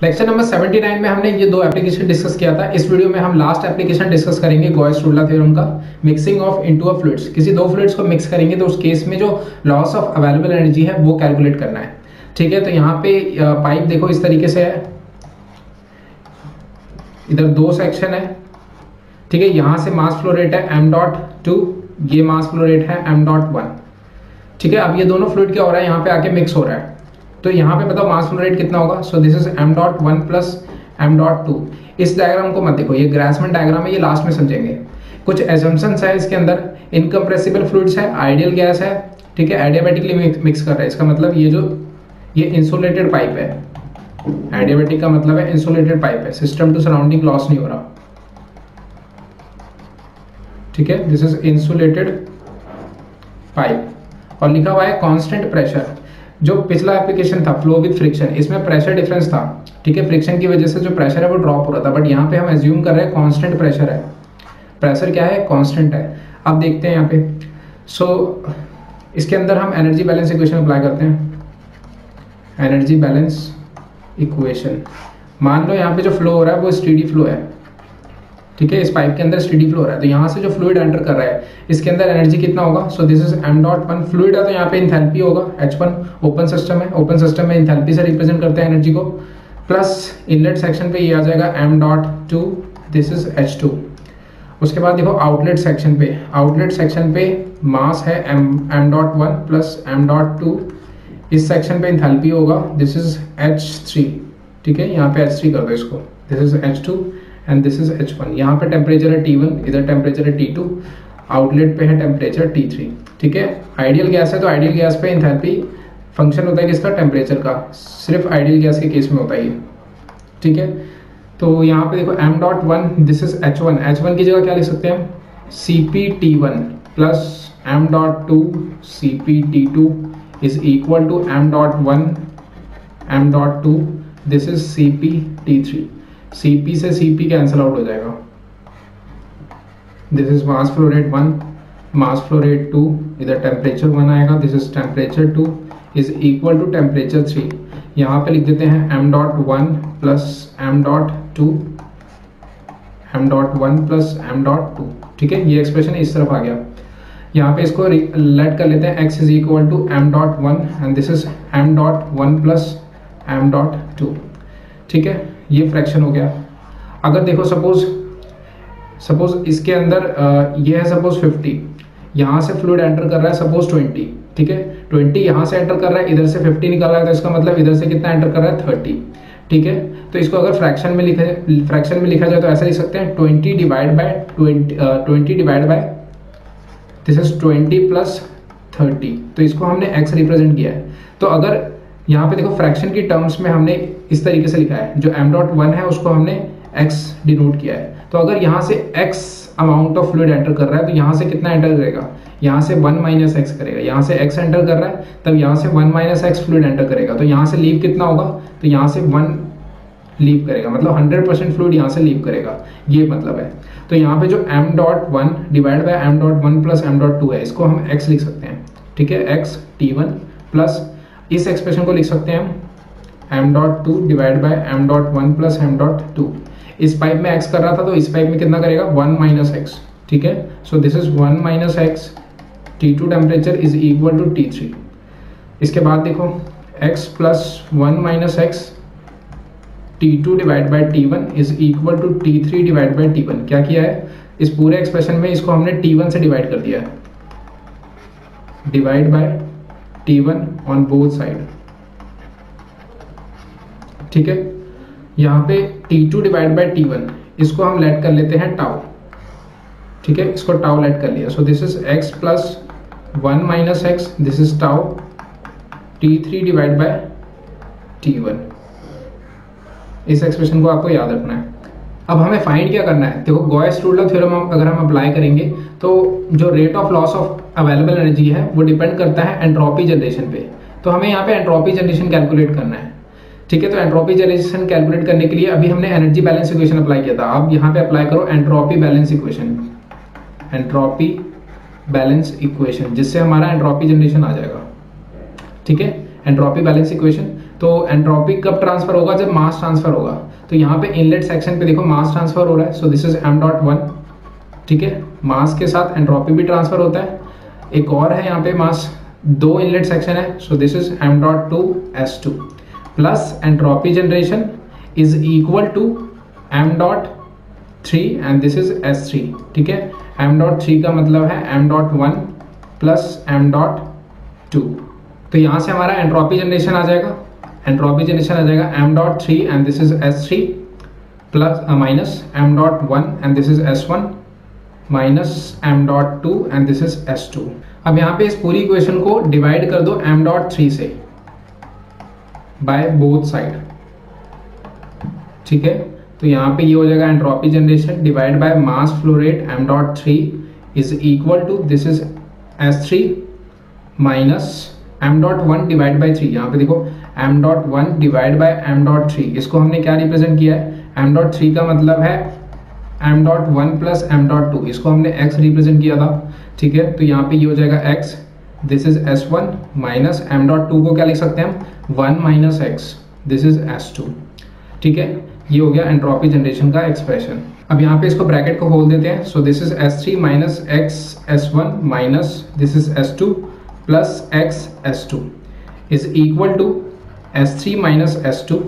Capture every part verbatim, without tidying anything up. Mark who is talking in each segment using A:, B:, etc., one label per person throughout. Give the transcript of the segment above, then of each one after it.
A: Lecture number उन्यासी में हमने ये दो एप्लीकेशन डिस्कस किया था। इस वीडियो में हम लास्ट एप्लीकेशन डिस्कस करेंगे गॉस-रूल्ला थ्योरम का, mixing of into a fluids. किसी दो फ्लूइड्स को मिक्स करेंगे तो उस केस में जो लॉस ऑफ अवेलेबल एनर्जी है वो कैलकुलेट करना है। ठीक है, तो यहाँ पे पाइप देखो इस तरीके से है, इधर दो सेक्शन है। ठीक है, यहां से मास फ्लो रेट है एम डॉट टू, ये मास फ्लो रेट है एम डॉट वन। ठीक है, अब ये दोनों फ्लूइड क्या हो रहा है, यहाँ पे आके मिक्स हो रहा है। तो यहाँ पे बताओ मास फ्लो रेट कितना होगा। So this is M dot one plus M dot two. इस डायग्राम को मत देखो, ये ग्रासमैन डायग्राम है, ये लास्ट में समझेंगे। कुछ एजम्पशंस है इसके अंदर, इनकम्प्रेसिबल फ्लूइड्स है, आइडियल गैस है। ठीक है, एडियाबैटिकली मिक्स कर रहा है, इसका मतलब ये जो ये इंसुलेटेड पाइप है, एडियाबैटिक का मतलब है इंसुलेटेड पाइप है, सिस्टम टू सराउंडिंग लॉस नहीं हो रहा। ठीक है, दिस इज इंसुलेटेड पाइप और लिखा हुआ है कांस्टेंट प्रेशर। जो पिछला एप्लीकेशन था फ्लो विद फ्रिक्शन, इसमें प्रेशर डिफरेंस था। ठीक है, फ्रिक्शन की वजह से जो प्रेशर है वो ड्रॉप हो रहा था, बट यहाँ पे हम एज्यूम कर रहे हैं कांस्टेंट प्रेशर है। प्रेशर क्या है, कांस्टेंट है। अब देखते हैं यहाँ पे। सो so, इसके अंदर हम एनर्जी बैलेंस इक्वेशन अप्लाई करते हैं। एनर्जी बैलेंस इक्वेशन, मान लो यहाँ पे जो फ्लो हो रहा है वो स्टेडी फ्लो है। ठीक है, इस पाइप के अंदर स्टेडी फ्लो हो रहा है, तो यहाँ से जो फ्लूइड एंटर कर रहा है इसके अंदर एनर्जी कितना होगा। So this is M dot one. Fluid है तो यहाँ पे इंथैल्पी होगा एच वन। ओपन सिस्टम है, ओपन सिस्टम में इंथैल्पी से रिप्रेजेंट करते हैं एनर्जी को। प्लस इनलेट सेक्शन पे ये आ जाएगा M dot two, this is H two. उसके बाद देखो आउटलेट सेक्शन पे, आउटलेट सेक्शन पे मास है M M dot one plus M dot two. इस सेक्शन पे इंथैल्पी होगा, दिस इज एच थ्री। ठीक है, यहाँ पे एच थ्री कर दो इसको, this is H two and this is H one. यहाँ पे टेम्परेचर है टी वन, इधर टेम्परेचर है टी टू, आउटलेट पे है टेम्परेचर टी थ्री। ठीक है, आइडियल गैस है तो आइडियल गैस पे इंथैल्पी फंक्शन होता है किसका, टेम्परेचर का। सिर्फ आइडियल गैस के केस में होता है ये। ठीक है, तो यहाँ पे देखो M dot one, this is H one. H one की जगह क्या लिख सकते हैं हम, C P T one plus M dot two C P T two is equal to M dot one M dot two, this is C P T three. Cp से Cp cancel out हो जाएगा। This is mass flow rate one, mass flow rate two, इधर temperature one आएगा, this is temperature two is equal to temperature three. यहाँ पे लिख देते हैं M dot one plus M dot two, M dot one plus M dot two. ठीक है, ये एक्सप्रेशन इस तरफ आ गया। यहाँ पे इसको लेट कर लेते हैं, x is equal to M dot one and this is M dot one plus M dot two. ठीक है, ये फ्रैक्शन हो गया। अगर देखो सपोज सपोज इसके अंदर आ, ये है सपोज फिफ्टी, यहाँ से फ्लूइड एंटर कर रहा है सपोज ट्वेंटी। ठीक है, ट्वेंटी यहाँ से एंटर कर रहा है, इधर से फिफ्टी निकल रहा है, तो इसका मतलब इधर से कितना एंटर कर रहा है, थर्टी। ठीक है, तो इसको अगर फ्रैक्शन में लिखा फ्रैक्शन में लिखा जाए तो ऐसा लिख सकते हैं, twenty divide by twenty twenty divide by this is twenty plus thirty. तो इसको हमने एक्स रिप्रेजेंट किया है। तो अगर यहाँ पे देखो फ्रैक्शन की टर्म्स में हमने इस तरीके से लिखा है, जो एम डॉट वन है उसको हमने एक्स डिनोट किया है। तो अगर यहाँ से X amount of fluid enter कर रहा है तो यहाँ से कितना एंटर करेगा, यहाँ से वन माइनस एक्स करेगा। यहाँ से एक्स एंटर कर रहा है तब यहाँ से one minus X fluid enter करेगा, तो यहाँ से लीव कितना होगा, तो यहाँ से वन लीव करेगा, मतलब हंड्रेड परसेंट फ्लूइड यहाँ से लीव करेगा, ये मतलब है। तो यहाँ पे जो M dot one divide by M dot one plus M dot two है, इसको हम एक्स लिख सकते हैं। ठीक है, एक्स टी वन प्लस इस एक्सप्रेशन को लिख सकते हैं हम M dot two divide by M dot one plus M dot two. इस पाइप में एक्स कर रहा था तो इस पाइप में कितना करेगा, वन माइनस एक्स। ठीक है, so this is one minus X, T two temperature is equal to T three. इसके बाद देखो X plus one minus X T two divide by T one is equal to T three divide by T one. क्या किया है, इस पूरे expression में इसको हमने टी वन से डिवाइड कर दिया है, divide by T one on both side. ठीक है, यहाँ पे T two divide by T one, इसको हम लेट कर लेते हैं टाउ। ठीक है, इसको टाउ लेट कर लिया। So this is X plus one minus x, this is tau T three divide by T one. इस एक्सप्रेशन को आपको याद रखना है। अब हमें फाइंड क्या करना है, देखो गॉस-रूल्ला थ्योरम अगर हम अप्लाई करेंगे तो जो rate of loss of available energy है वो डिपेंड करता है एंट्रोपी जनरेशन पे। तो हमें यहाँ पे एंट्रोपी जनरेशन कैलकुलेट करना है। ठीक है, तो एंट्रोपी जनरेशन कैलकुलेट करने के लिए अभी हमने एनर्जी बैलेंस इक्वेशन अप्लाई किया था, अब यहाँ पे अप्लाई करो entropy balance equation, entropy balance equation, जिससे हमारा एंट्रोपी जनरेशन आ जाएगा। ठीक है, एंट्रोपी बैलेंस इक्वेशन। तो एंट्रोपी कब ट्रांसफर होगा? जब मास ट्रांसफर होगा। तो यहाँ पे इनलेट सेक्शन पे देखो मास ट्रांसफर हो रहा है, so this is M dot one, ठीक है। मास के साथ एंट्रोपी भी ट्रांसफर होता है। एक और है यहाँ पे मास, दो इनलेट सेक्शन है, so this is M dot two S two plus entropy generation is equal to M dot three and this is S three, ठीक है। एम डॉट थ्री का मतलब है M dot one plus M dot two. तो यहाँ से हमारा entropy generation आ जाएगा, एंट्रोपी जनरेशन आ जाएगा M dot three and this is S three plus minus M dot one and this is S one minus M dot two and this is S two. अब यहाँ पे इस पूरी equation को डिवाइड कर दो एम डॉट थ्री से by both side, ठीक है। तो यहाँ पे ये हो जाएगा entropy generation divide by mass flow rate M dot three is equal to this is S three minus M dot one divide by three. यहाँ पे देखो M dot one divide by M dot three, इसको हमने क्या represent किया है? M dot three का मतलब है M dot one plus M dot two, इसको हमने एक्स रिप्रेजेंट किया था, ठीक है। तो यहाँ पे ये हो जाएगा X, this is S one minus M dot two को क्या लिख सकते हैं हम? One minus x, this is S two, ठीक है। ये हो गया एंट्रोपी जनरेशन का एक्सप्रेशन। अब यहाँ पे इसको ब्रैकेट को खोल देते हैं, so this is S three minus X S one minus this is S two plus X S two is equal to S three minus S two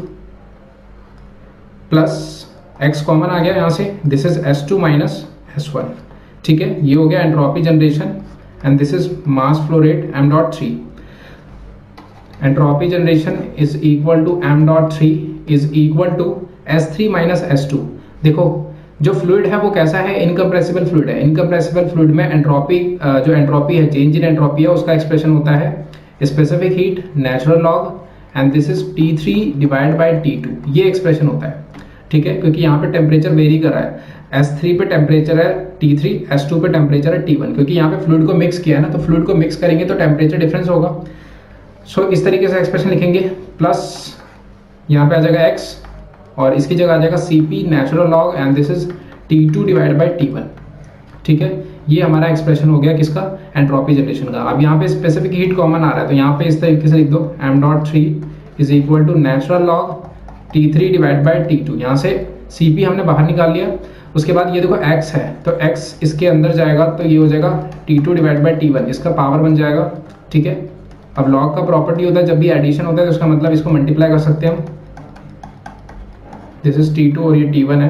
A: plus x common आ गया यहाँ से, this is S two minus S one, ठीक है। ये हो गया entropy generation and this is mass flow rate M dot three. Entropy generation is equal to M dot three is equal to S three minus S two. देखो जो fluid है वो कैसा है? इनकम्प्रेसिबल फ्लूइड है। इनकम्प्रेसिबल फ्लूइड में entropy जो entropy है, चेंज इन एंट्रोपी है, उसका एक्सप्रेशन होता है specific heat natural log and this is T three divide by T two, ये एक्सप्रेशन होता है, ठीक है। क्योंकि यहाँ पे टेम्परेचर वेरी कर रहा है, एस थ्री पे टेम्परेचर है टी थ्री, एस टू पे टेम्परेचर है टी वन, क्योंकि यहाँ पे फ्लूइड को मिक्स किया है ना, तो फ्लूइड को मिक्स करेंगे तो टेम्परेचर डिफरेंस होगा। सो so, इस तरीके से एक्सप्रेशन लिखेंगे, प्लस यहाँ पे आ जाएगा x और इसकी जगह आ जाएगा C P natural log and this is T two divide by T one, ठीक है। ये हमारा एक्सप्रेशन हो गया किसका? एंट्रोपी जनरेशन का। अब यहाँ पे स्पेसिफिक हीट कॉमन आ रहा है, तो यहाँ पे इस तरीके से लिख दो M dot three is equal to natural log T three divide by T two. यहाँ से सी पी हमने बाहर निकाल लिया। उसके बाद ये देखो x है, तो x इसके अंदर जाएगा तो ये हो जाएगा T two divide by T one, इसका पावर बन जाएगा, ठीक है। अब लॉग का प्रॉपर्टी होता है जब भी एडिशन होता है तो उसका मतलब इसको मल्टीप्लाई कर सकते हैं हम, दिस इज टी टू और ये टी वन है,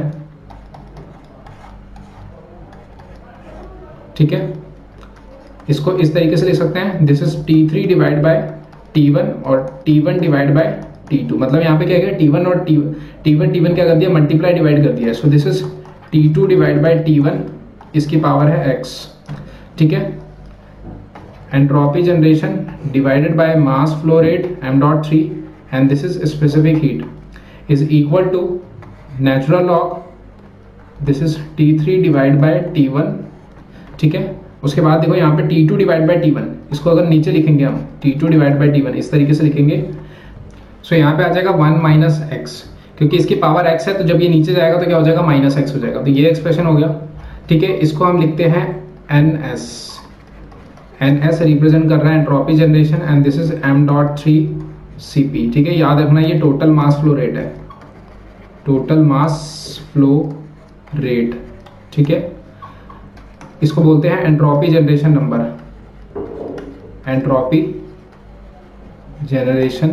A: ठीक है। इसको इस तरीके से लिख सकते हैं, this is T three divide by T one और T one divide by T two. मतलब यहाँ पे क्या है, टी वन और T T one T one क्या कर दिया? मल्टीप्लाई डिवाइड कर दिया। So this is T two divide by T one, इसकी पावर है x, ठीक है। Entropy generation divided by mass flow rate m dot three and this is specific heat is equal to natural log, this is T three divide by T one, ठीक है। उसके बाद देखो यहाँ पे T two divide by T one, इसको अगर नीचे लिखेंगे हम T two divide by T one इस तरीके से लिखेंगे। सो so, यहाँ पे आ जाएगा वन माइनस एक्स, क्योंकि इसकी पावर x है तो जब ये नीचे जाएगा तो क्या हो जाएगा? माइनस एक्स हो जाएगा। तो ये एक्सप्रेशन हो गया, ठीक है। इसको हम लिखते हैं N S, N S represent कर रहा है entropy generation and this is M dot three C P, ठीक है। याद रखना ये टोटल मास फ्लो रेट है, टोटल मास फ्लो रेट, ठीक है। इसको बोलते हैं entropy generation number, entropy generation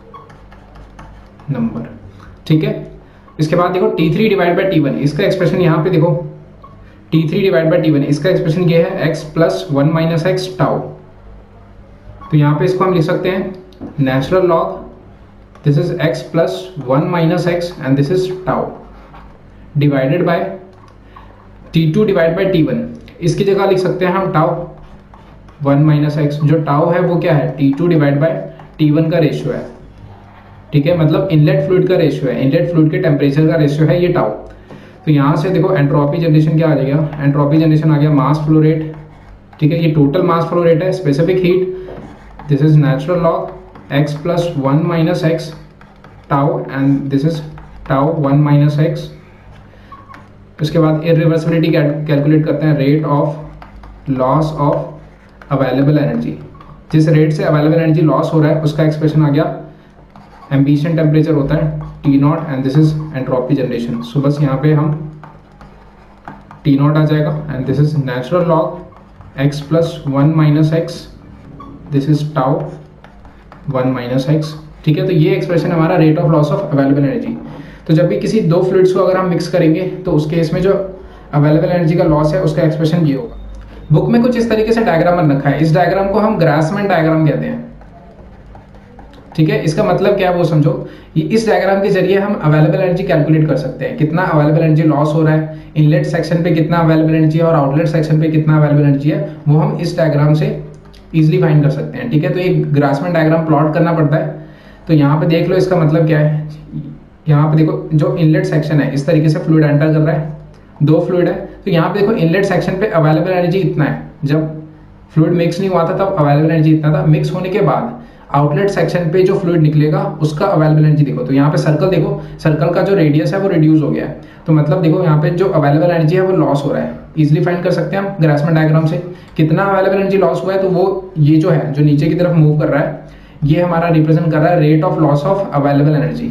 A: number, ठीक है। इसके बाद देखो T three divide by T one, इसका एक्सप्रेशन यहाँ पे देखो T three divide by T one, इसका एक्सप्रेशन ये है x plus one minus x tau. तो यहाँ पे इसको हम लिख सकते हैं natural log, this is x plus one minus X and this is tau divided by T two divide by T one, इसकी जगह लिख सकते हैं हम टाउ वन माइनस एक्स। जो टाउ है वो क्या है? T two divide by T one का रेशियो है, ठीक है। मतलब इनलेट फ्लूइड का रेशियो है, इनलेट फ्लूइड के टेम्परेचर का रेशियो है ये टाउ। तो यहाँ से देखो एंट्रोपी जनरेशन क्या आ जाएगा? एंट्रोपी जनरेशन आ गया मास फ्लो रेट, ठीक है। ये टोटल मास फ्लो रेट है, specific heat, this is natural log x plus one minus x tau and this is tau one minus x. उसके बाद इरिवर्सिबिलिटी कैलकुलेट करते हैं, rate of loss of available energy. जिस rate से available energy loss हो रहा है उसका एक्सप्रेशन आ गया एम्बिशन टेम्परेचर होता है T naught and this is entropy generation. So बस यहाँ पे हम टी नॉट आ जाएगा and this is natural log x plus one minus x, this is tau one minus x. ठीक है, तो ये एक्सप्रेशन हमारा rate of loss of available energy. तो जब भी किसी दो फ्लूइड्स को अगर हम मिक्स करेंगे तो उस केस में जो अवेलेबल एनर्जी का लॉस है उसका एक्सप्रेशन ये होगा। बुक में कुछ इस तरीके से डायग्राम बन रखा है, इस डायग्राम को हम ग्रासमैन डायग्राम कहते हैं। ठीक है, इसका मतलब क्या है वो समझो। ये इस डायग्राम के जरिए हम अवेलेबल एनर्जी कैलकुलेट कर सकते हैं, कितना अवेलेबल एनर्जी लॉस हो रहा है, इनलेट सेक्शन पे कितना अवेलेबल एनर्जी है और आउटलेट सेक्शन पे कितना अवेलेबल एनर्जी है, वो हम इस डायग्राम से इजिली फाइंड कर सकते हैं। ठीक है, तो एक ग्रासमैन डायग्राम प्लॉट करना पड़ता है। तो यहाँ पे देख लो इसका मतलब क्या है। यहाँ पे देखो जो इनलेट सेक्शन है इस तरीके से फ्लूइड एंटर कर रहा है, दो फ्लूइड है। तो यहाँ पे देखो इनलेट सेक्शन पे अवेलेबल एनर्जी इतना है, जब फ्लूइड मिक्स नहीं हुआ था तब अवेलेबल एनर्जी इतना था। मिक्स होने के बाद आउटलेट सेक्शन पे जो फ्लूइड निकलेगा उसका अवेलेबल एनर्जी देखो। तो यहाँ पे सर्कल देखो, सर्कल का जो रेडियस है वो रिड्यूस हो गया है। तो मतलब देखो यहाँ पे जो अवेलेबल एनर्जी है वो लॉस हो रहा है। इजिली फाइंड कर सकते हैं हम ग्रासमैन डायग्राम से कितना अवेलेबल एनर्जी लॉस हुआ है। तो वो ये जो है जो नीचे की तरफ मूव कर रहा है ये हमारा रिप्रेजेंट कर रहा है rate of loss of available energy.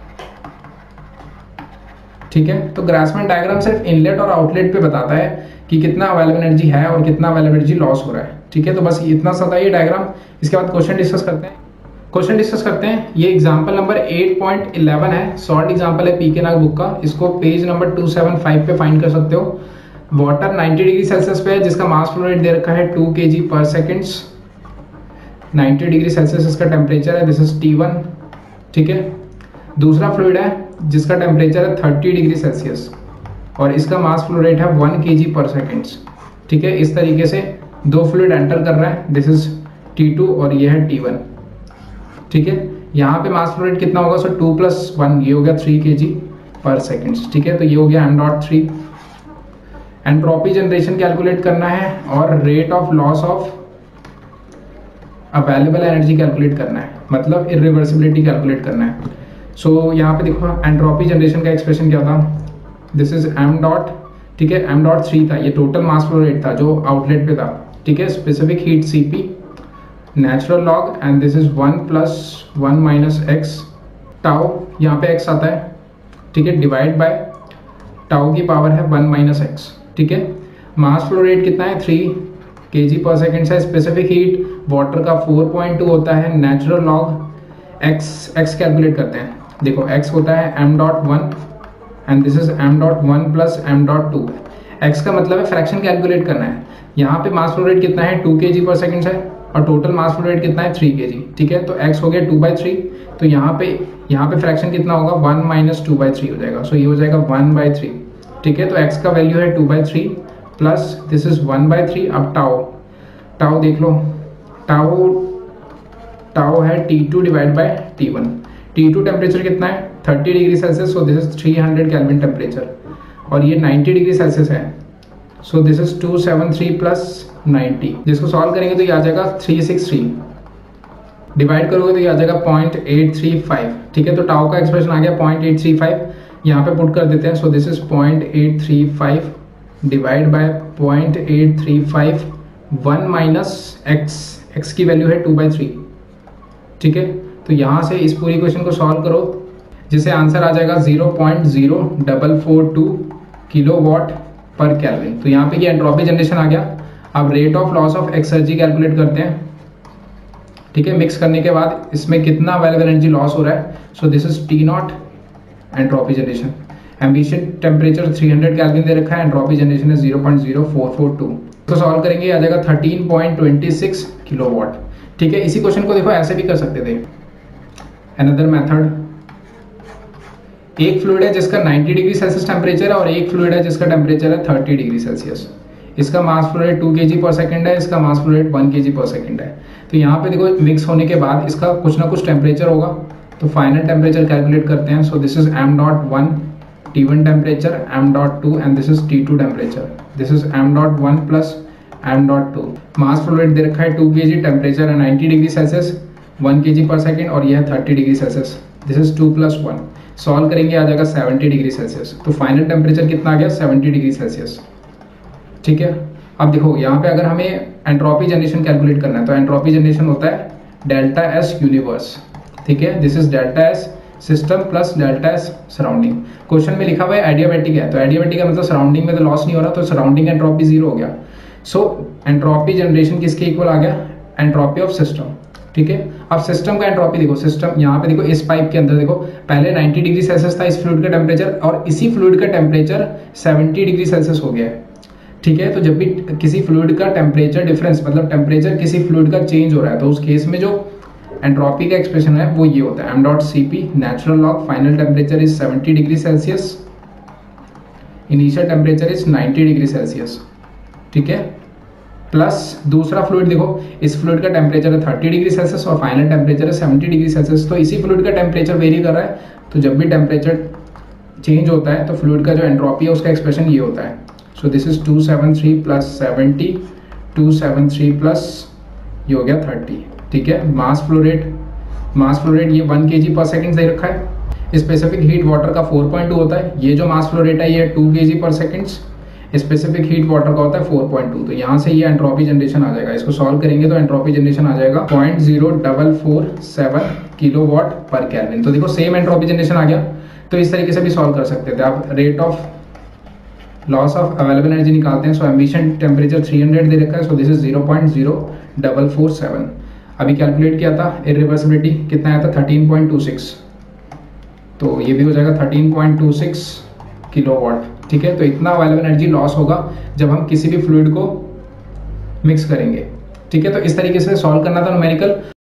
A: ठीक है, तो ग्रासमैन डायग्राम सिर्फ इनलेट और आउटलेट पे बताता है कि कितना अवेलेबल एनर्जी है और कितना अवेलेबल एनर्जी लॉस हो रहा है। ठीक है, तो बस इतना सा था ये डायग्राम। इसके बाद क्वेश्चन डिस्कस करते हैं। क्वेश्चन डिस्कस करते हैं। ये example number eight point eleven है, शॉर्ट एग्जांपल है पीके नाग बुक का। इसको page number two seven five पे फाइंड कर सकते हो। वाटर नाइंटी डिग्री सेल्सियस पे है जिसका मास फ्लो रेट दे रखा है टू के जी पर सेकेंड्स। नाइंटी डिग्री सेल्सियस इसका टेम्परेचर है, दिस इज टी वन। ठीक है, दूसरा फ्लूइड है जिसका टेम्परेचर है थर्टी डिग्री सेल्सियस और इसका मास फ्लो रेट है वन के जी पर सेकेंड्स। ठीक है, इस तरीके से दो फ्लूइड एंटर कर रहा है, दिस इज टी टू और ये है टी वन। ठीक है, यहाँ पे मास फ्लो रेट कितना होगा, सो टू प्लस वन ये हो गया थ्री के जी पर सेकेंड्स। ठीक है, तो ये हो गया M dot three. Entropy generation calculate करना है और rate of loss of available energy calculate करना है, मतलब इरिवर्सिबिलिटी कैलकुलेट करना है। सो so, यहाँ पे देखो एंट्रोपी जनरेशन का एक्सप्रेशन क्या था, दिस इज एम डॉट। ठीक है, एम डॉट थ्री था, ये टोटल मास फ्लो रेट था जो आउटलेट पे था। ठीक है, specific heat CP natural log and this is one plus one minus x tau, यहाँ पे एक्स आता है। ठीक है, डिवाइड बाय टाउ की पावर है वन माइनस एक्स। ठीक है, मास फ्लो रेट कितना है थ्री के जी पर सेकेंड है। स्पेसिफिक हीट वाटर का फोर पॉइंट टू होता है। Natural log x x calculate करते हैं। देखो एक्स होता है M dot one and this is M dot one plus M dot two. X का मतलब है फ्रैक्शन कैलकुलेट करना है। यहाँ पे मास फ्लो रेट कितना है टू के जी पर सेकेंड है और टोटल मास फ्लो रेट कितना है थ्री के जी। ठीक है, तो एक्स हो गया टू बाई थ्री। तो यहाँ पे यहाँ पे फ्रैक्शन कितना होगा one minus two by three हो जाएगा। सो so, ये हो जाएगा वन बाई थ्री। ठीक है, तो एक्स का वैल्यू है two by three plus this is one by three. अब टाओ टाओ देख लो, टाओ टाओ है T two divide by T one. T two temperature कितना है thirty degree Celsius, so this is three hundred Kelvin temperature और ये ninety degree Celsius है। So this is two seven three plus ninety. जिसको solve करेंगे तो ये आ जाएगा थ्री सिक्स थ्री, डिवाइड करोगे तो ये आ जाएगा पॉइंट एट थ्री फाइव। ठीक है, तो टाओ का एक्सप्रेशन आ गया पॉइंट एट थ्री फाइव। यहाँ पे पुट कर देते हैं। So this is point eight three five divide by point eight three five, one minus x, x की वैल्यू है टू बाई थ्री। ठीक है, तो यहाँ से इस पूरी क्वेश्चन को सॉल्व करो जिससे आंसर आ जाएगा zero point zero double four two kilo watt पर कैलोरी। तो यहाँ पे ये एंट्रोपी जनरेशन आ गया। अब rate of loss of exergy calculate करते हैं। ठीक है, मिक्स करने के बाद इसमें कितना अवेलेबल एनर्जी लॉस हो रहा है। So this is T naught entropy generation. Ambient temperature three hundred Kelvin दे रखा है, एंट्रोपी जनरेशन है zero point zero four four two. तो सॉल्व करेंगे आ जाएगा thirteen point two six kilowatt. ठीक है, इसी क्वेश्चन को देखो ऐसे भी कर सकते थे। अनदर मेथड, एक फ्लूइड है जिसका नाइंटी डिग्री सेल्सियस टेम्परेचर है और एक फ्लूइड है जिसका टेम्परेचर है थर्टी डिग्री सेल्सियस। इसका mass flow rate to K G पर सेकेंड है, इसका mass flow rate one K G पर सेकेंड है। तो यहाँ पे देखो मिक्स होने के बाद इसका कुछ ना कुछ टेम्परेचर होगा, तो फाइनल टेम्परेचर कैलकुलेट करते हैं। So this is M dot one T one temperature, M dot two and this is T two temperature. This is M dot one plus M dot two. Mass flow rate दे रखा है two K G, temperature है ninety degree Celsius, one K G पर second और यह है thirty degree Celsius. This is two plus one. Solve करेंगे आ जाएगा सेवेंटी डिग्री सेल्सियस। तो फाइनल टेम्परेचर कितना आ गया सेवेंटी डिग्री सेल्सियस। ठीक है, अब देखो यहाँ पे अगर हमें एंट्रोपी जनरेशन कैलकुलेट करना है तो एंट्रोपी जनरेशन होता है डेल्टा एस यूनिवर्स। ठीक है, this is delta S system plus delta S surrounding. Question में लिखा हुआ है एडियाबैटिक है, तो एडियाबैटिक का मतलब सराउंडिंग में तो लॉस नहीं हो रहा, तो सराउंडिंग एंट्रोपी जीरो हो गया। सो एंट्रोपी जनरेशन किसके इक्वल आ गया, एंट्रोपी ऑफ सिस्टम। ठीक है, अब सिस्टम का एंट्रोपी देखो, सिस्टम यहाँ पे देखो इस पाइप के अंदर देखो पहले नब्बे डिग्री सेल्सियस था इस फ्लूइड का टेम्परेचर, और इसी फ्लूइड का टेम्परेचर सत्तर डिग्री सेल्सियस हो गया है। ठीक है, तो जब भी किसी फ्लूइड का टेम्परेचर डिफरेंस मतलब टेम्परेचर किसी फ्लूइड का चेंज हो रहा है, तो उस केस में जो एंट्रोपी का एक्सप्रेशन है वो ये होता है M dot C P natural log final temperature is सत्तर degree Celsius, initial temperature is नब्बे डिग्री सेल्सियस। ठीक है, प्लस दूसरा फ्लूइड देखो, इस फ्लूइड का टेम्परेचर है तीस डिग्री सेल्सियस और फाइनल टेम्परेचर है सत्तर डिग्री सेल्सियस, तो इसी फ्लूइड का टेम्परेचर वेरी कर रहा है, तो जब भी टेम्परेचर चेंज होता है तो फ्लूइड का जो एंट्रोपी है उसका एक्सप्रेशन ये होता है। So this is two seven three plus seventy, two seven three plus ये हो गया थर्टी। ठीक है, mass flow rate, mass flow rate ये वन के जी पर सेकेंड दे रखा है। स्पेसिफिक हीट वाटर का फोर पॉइंट टू होता है, ये जो मास फ्लो रेट है ये टू के जी पर सेकेंड, स्पेसिफिक हीट वाटर का होता है फोर पॉइंट टू, तो यहाँ से ये एंट्रोपी जनरेशन आ जाएगा। इसको सॉल्व करेंगे तो एंट्रोपी जनरेशन आ जाएगा point zero double four seven kilowatt पर केल्विन। तो देखो सेम एंट्रोपी जनरेशन आ गया, तो इस तरीके से भी सॉल्व कर सकते थे आप। Rate of loss of available energy निकालते हैं, so ambient temperature three hundred दे रखा है, so this is zero point zero double four seven. अभी कैलकुलेट किया था इरिवर्सिबिलिटी कितना आया था थर्टीन पॉइंट टू सिक्स, तो ये भी हो जाएगा thirteen point two six kilowatt. ठीक है, तो इतना अवेलेबल एनर्जी लॉस होगा जब हम किसी भी फ्लूइड को मिक्स करेंगे। ठीक है, तो इस तरीके से सॉल्व करना था न्यूमेरिकल।